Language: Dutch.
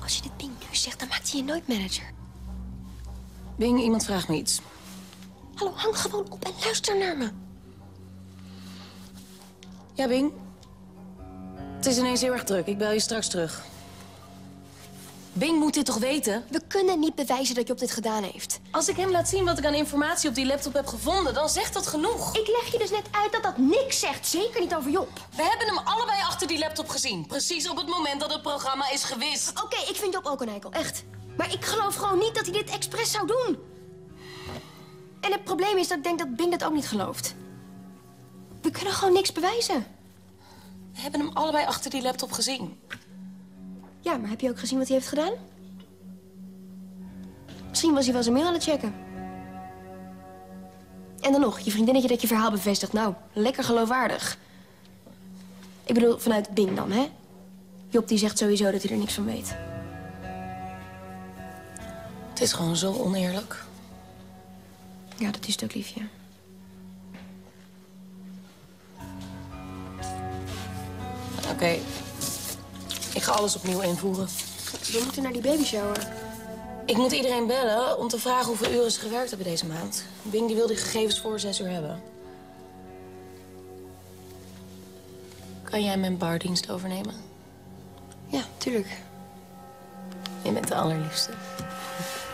Als je dit Bing nu zegt, dan maakt hij je nooit manager. Bing, iemand vraagt me iets. Hallo, hang gewoon op en luister naar me. Ja, Bing? Het is ineens heel erg druk. Ik bel je straks terug. Bing moet dit toch weten? We kunnen niet bewijzen dat Job dit gedaan heeft. Als ik hem laat zien wat ik aan informatie op die laptop heb gevonden, dan zegt dat genoeg. Ik leg je dus net uit dat dat niks zegt. Zeker niet over Job. We hebben hem allebei achter die laptop gezien. Precies op het moment dat het programma is gewist. Oké, ik vind Job ook een eikel, echt. Maar ik geloof gewoon niet dat hij dit expres zou doen. En het probleem is dat ik denk dat Bing dat ook niet gelooft. We kunnen gewoon niks bewijzen. We hebben hem allebei achter die laptop gezien. Ja, maar heb je ook gezien wat hij heeft gedaan? Misschien was hij wel zijn mail aan het checken. En dan nog, je vriendinnetje dat je verhaal bevestigt. Nou, lekker geloofwaardig. Ik bedoel, vanuit Bing dan, hè? Job die zegt sowieso dat hij er niks van weet. Het is gewoon zo oneerlijk. Ja, dat is het ook, liefje. Oké. Ik ga alles opnieuw invoeren. We moeten naar die babyshower. Ik moet iedereen bellen om te vragen hoeveel uren ze gewerkt hebben deze maand. Bing die wil die gegevens voor 6 uur hebben. Kan jij mijn bardienst overnemen? Ja, tuurlijk. Je bent de allerliefste.